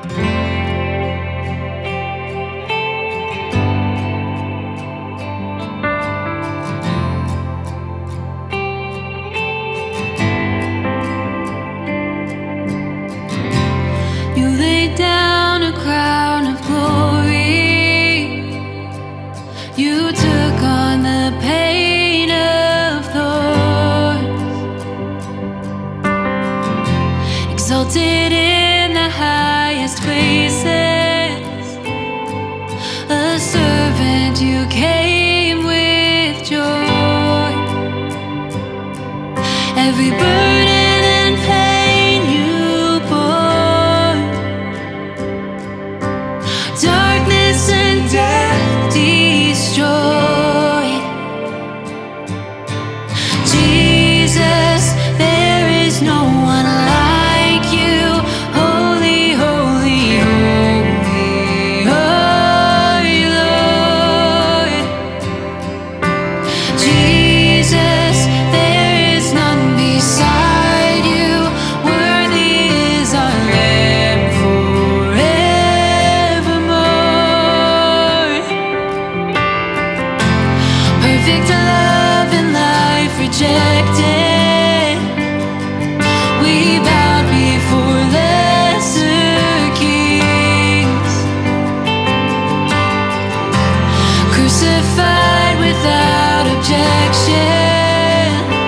You laid down a crown of glory. You took on the pain of thorns, exalted in the highest places. A servant, you came with joy. Every burden and pain you bore, darkness and death destroyed. Jesus, there is no one like you. Holy, holy, holy, holy Lord. Jesus, there is none beside you. Worthy is our Lamb forevermore. Perfect love and life rejected, we bowed before lesser kings. Crucified without objection,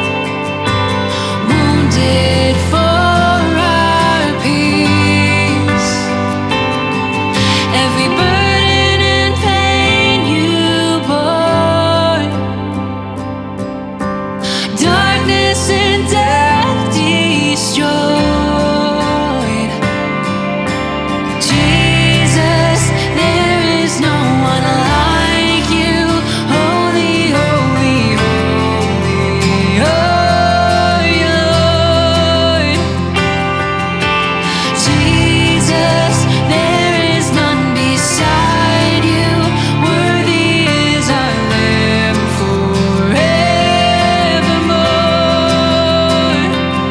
wounded for our peace. Every burden and pain you bore, darkness and death destroyed. Jesus, there is no one like you. Holy, holy, holy, holy Lord. Jesus, there is none beside you. Worthy is our Lamb forevermore.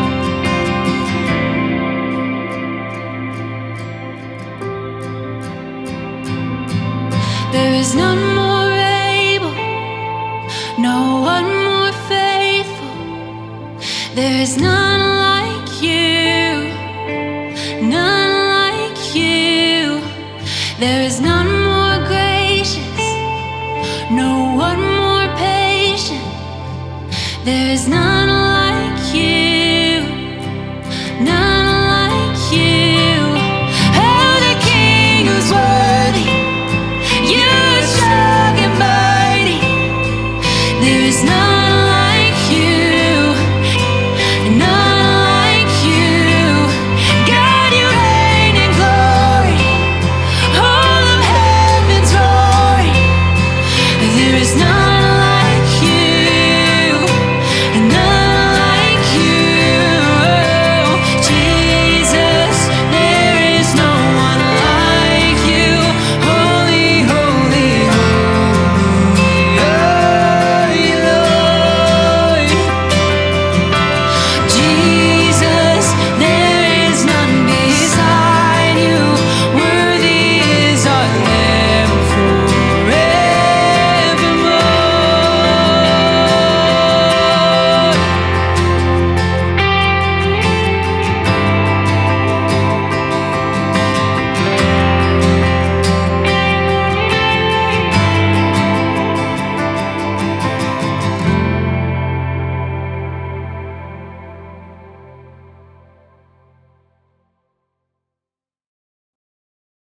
There is none more able, no one more faithful. There is none like you, none like you. There is none more gracious, no one more patient. There is none